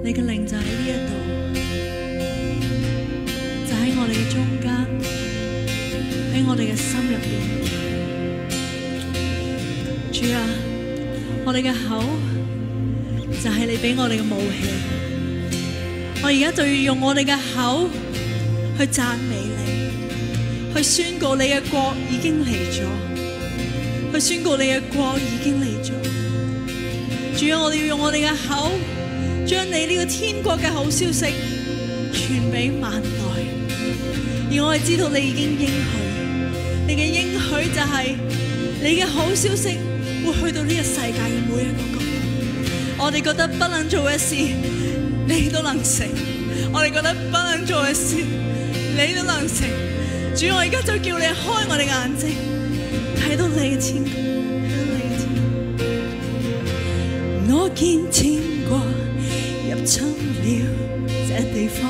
你嘅靈就喺呢一度，就喺我哋嘅中間，喺我哋嘅心入邊。主啊，我哋嘅口就係你俾我哋嘅武器，我而家就要用我哋嘅口去讚美你，去宣告你嘅國已經嚟咗，去宣告你嘅國已經嚟咗。主啊，我哋要用我哋嘅口將你呢個天國嘅好消息傳俾萬代，而我哋知道你已經應許，你嘅應許就係你嘅好消息會去到呢個世界嘅每一個角落。我哋覺得不能做嘅事你都能成，我哋覺得不能做嘅事你都能成。主，我而家就叫你開我哋嘅眼睛，睇到你嘅天國，睇到你嘅天國。我見天國入侵了這地方，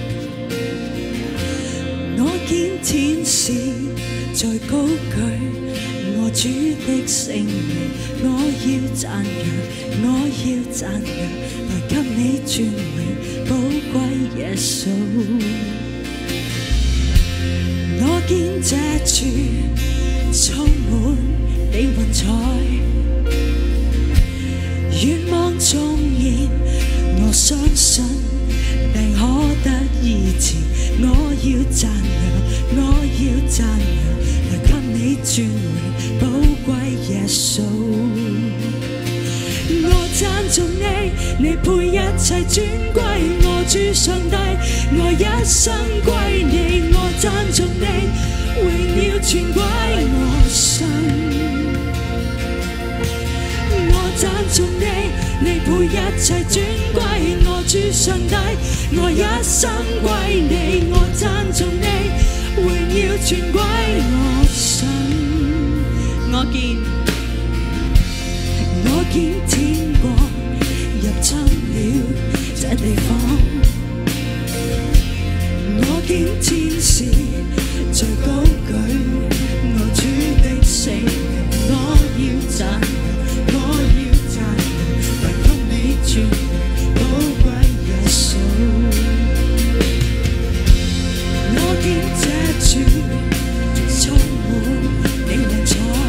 我見天使在高舉我主的聖名，我要讚揚，我要讚揚，來給你尊榮，寶貴耶穌。我見這處充滿你雲彩，願望縱然我相信病可得醫治，我要讚揚，我要讚揚，來給你尊榮，寶貴耶穌。我讚頌你，你配一切尊貴，我主上帝，我一生歸你。我讚頌你，榮耀全歸我神。我讚頌你，你配一切尊貴，我主上帝，我一生歸你。我讚頌你，榮耀全歸我神。我見天國入侵了這地方，我見天使在高舉我主的聖名，我要讚揚，我要讚揚，來給你尊榮，寶貴耶穌。我見這處充滿你雲彩，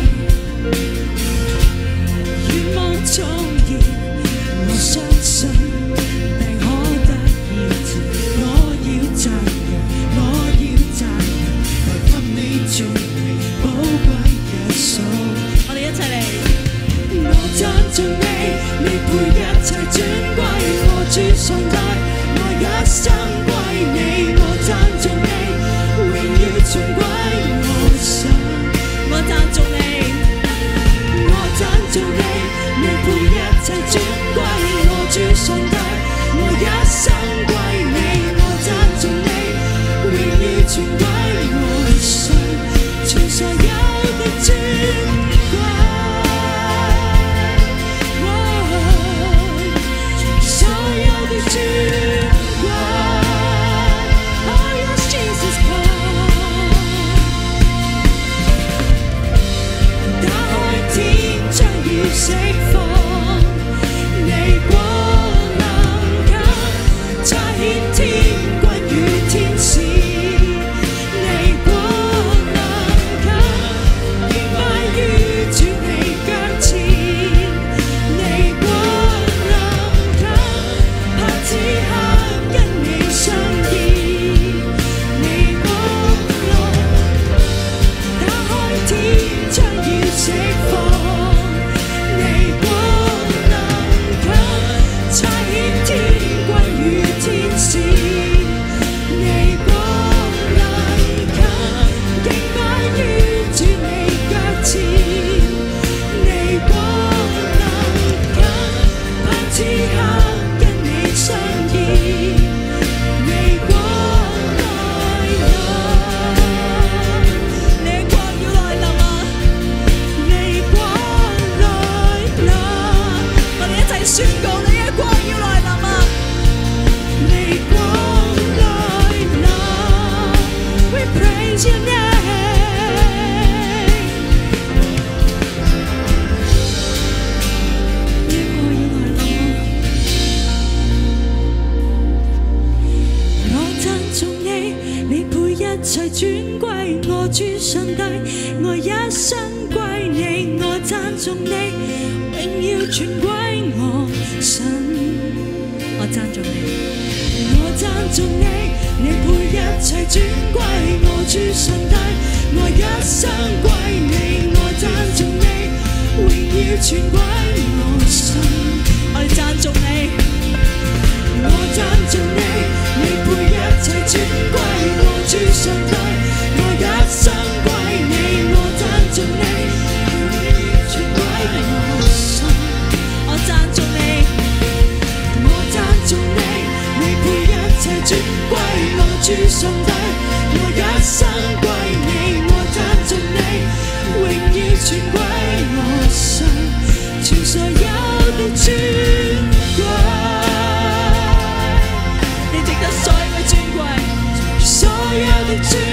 願望縱然我相信病可得醫治，我要讚揚，我要讚揚，來給你尊榮，寶貴耶穌。我哋一齊嚟。我讚頌你，你配一切尊貴，我主上帝，我一生歸你。我讚頌你，榮耀全歸我神。我讚頌你，我讚頌你，你配一切尊貴，我主上帝，我一生歸你。我讚頌你，榮耀全歸我神，全所有的尊貴，所有的尊貴。Oh yes, Jesus come。打開天將要釋放，你光能給差遣天軍與天使，你光能給敬拜於主你腳前，你光能給拍子刻跟你相見，你光能打開天將要釋放，你光能給差遣天軍與天使，你光能給敬拜於主你腳前，你光能給拍子刻跟你相見，你光來臨，你光要來臨啊！你光來臨，我哋一齊宣告你嘅光要來臨啊！你光來臨 ，We praise your name。你光要來臨啊！ 尊歸我主上帝，我一生歸你，我讚頌你，榮耀全歸我神。我讚頌你，我讚頌你，你配一切尊歸我主上帝，我一生歸你，我讚頌你，榮耀全歸我神。我哋讚頌你，我讚頌你，你配一切尊歸我主上帝，我一生歸你，我讚頌你，榮耀全歸我神。我讚頌你，我讚頌你，你配一切尊歸我主上帝，我一生歸你，我讚頌你，榮耀全歸我神，全所有的尊貴，你值得所有嘅尊貴，所有的尊貴。